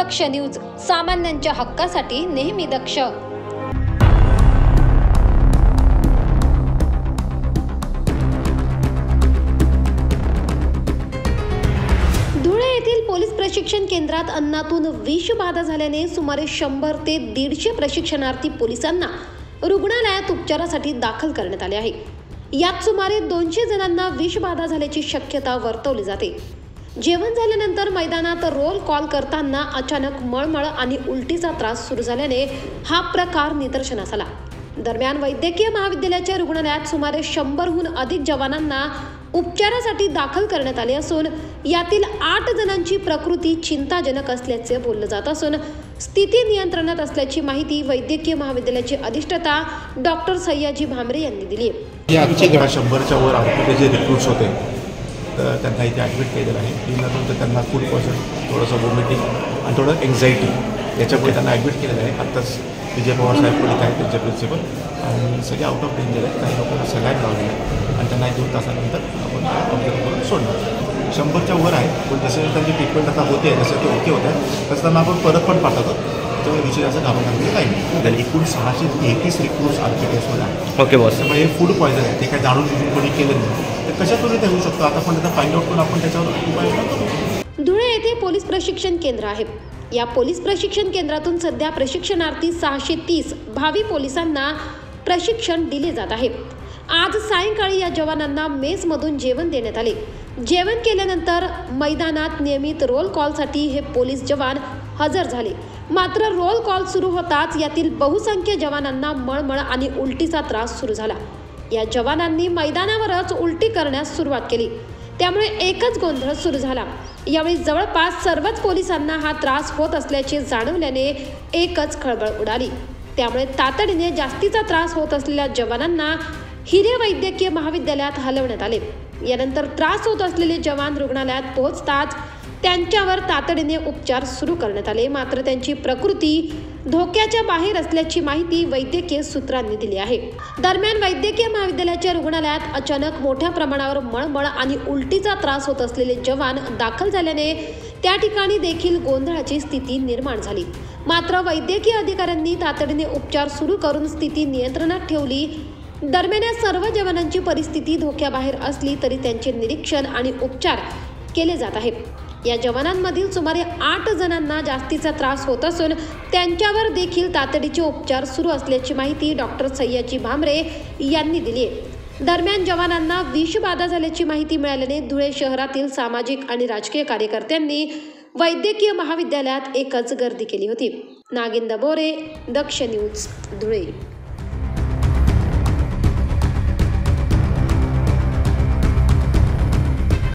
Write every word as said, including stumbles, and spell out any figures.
दक्ष news, सामान्यांच्या हक्कासाठी नेहमी दक्ष। धुळे येथील पोलीस प्रशिक्षण केंद्रात अन्नातून विषबाधा झाल्याने सुमारे शंभर ते दीडशे प्रशिक्षणार्थी पोलिसांना रुग्णालयात उपचारासाठी दाखल करण्यात आले आहे। यात सुमारे दोनशे जणांना विषबाधा झाल्याची शक्यता वर्तवली जाते। जेवण झाल्यानंतर मैदानात रोल कॉल करताना अचानक मळमळ आणि उलटीचा त्रास सुरू झाल्याने हा प्रकार निदर्शनास आला। दरम्यान वैद्यकीय महाविद्यालयाच्या रुग्णालयात सुमारे शंभरहून अधिक जवानांना उपचारासाठी दाखल करण्यात आले असून यातील आठ जणांची प्रकृती चिंताजनक असल्याचे बोलले जात असून स्थिती नियंत्रणात असल्याची माहिती वैद्यकीय महाविद्यालयाचे अधिष्ठाता डॉक्टर सय्याजी भामरे यांनी दिली आहे। आजचे घरा शंभरच्या वर आरपीचे जे रिक्रूट्स होते तर त्यांना इथे ॲडमिट केलेलं आहे। तीननंतर त्यांना फूड पॉयझन, थोडंसं वॉमिटिंग आणि थोडं एन्झायटी याच्यामुळे त्यांना ॲडमिट केलेलं आहे। आत्ताच विजय पवार साहेब पण इथे आहेत, त्यांचे प्रिन्सिपल, आणि सगळे आउट ऑफ डेंजर आहेत। काही लोकांना सगळ्यात लावलेलं आहे आणि त्यांना एक दोन तासानंतर आपण ऑब्झर्व करून सोडणार। शंभरच्या वर आहे, पण जसे त्यांची ट्रीटमेंट आता होते, जसं ते ओके होत आहे तसं त्यांना आपण परत पण पाठवतो। त्यामुळे विषय असं घाबरण्याचं काही नाही। तर एकूण सहाशे तेहतीस रिक्रूट्स आर पी टेस्टमध्ये आहे। ओके बॉस, त्यामुळे हे फूड पॉयझन आहे, ते काय जाणून बुजून कोणी केलं नाही, तर कशातून ते होऊ शकतो आता पण त्याचा फाइंड आउट करून आपण त्याच्यावर उपाययोजना करू। धुळे येथे पोलीस प्रशिक्षण केंद्र आहे। या पोलीस प्रशिक्षण केंद्रातून सध्या प्रशिक्षणार्थी सहाशे तीस भावी पोलिसांना प्रशिक्षण दिले जात आहे। आज सायंकाळी या जवानांना मेसमधून जेवण देण्यात आले। जेवण केल्यानंतर मैदानात नियमित रोल कॉलसाठी हे पोलीस जवान हजर झाले। मात्र रोल कॉल सुरू होताच यातील बहुसंख्य जवानांना मळमळ आणि उलटीचा त्रास सुरू झाला। या जवानांनी मैदानावरच उलटी करण्यास सुरुवात केली, त्यामुळे एकच गोंधळ सुरू झाला। यावेळी जवळपास सर्वच पोलिसांना हा त्रास होत असल्याचे जाणवल्याने एकच खळबळ उडाली। त्यामुळे तातडीने जास्तीचा त्रास होत असलेल्या जवानांना हिरे वैद्यकीय महाविद्यालयात हलवण्यात आले। यानंतर त्रास होत असलेले जवान रुग्णालयात पोहोचताच त्यांच्यावर तातडीने उपचार सुरू करण्यात आले। मात्र त्यांची प्रकृती धोक्याच्या बाहेर असल्याची माहिती वैद्यकीय सूत्रांनी दिली आहे। दरम्यान वैद्यकीय महाविद्यालयाच्या रुग्णालयात अचानक मोठ्या प्रमाणावर मळमळ आणि उलटीचा त्रास होत असलेले जवान दाखल झाल्याने त्या ठिकाणी देखील गोंधळाची स्थिती निर्माण झाली। मात्र वैद्यकीय अधिकाऱ्यांनी तातडीने उपचार सुरू करून स्थिती नियंत्रणात ठेवली। दरम्यान या सर्व जवानांची परिस्थिती धोक्याबाहेर असली तरी त्यांचे निरीक्षण आणि उपचार केले जात आहेत। या जवानांमधील सुमारे आठ जणांना जास्तीचा त्रास होत असून त्यांच्यावर देखील तातडीचे उपचार सुरू असल्याची माहिती डॉक्टर सय्याजी भामरे यांनी दिली आहे। दरम्यान जवानांना विषबाधा झाल्याची माहिती मिळाल्याने धुळे शहरातील सामाजिक आणि राजकीय कार्यकर्त्यांनी वैद्यकीय महाविद्यालयात एकच गर्दी केली होती। नागिंदा बोरे, दक्ष न्यूज, धुळे।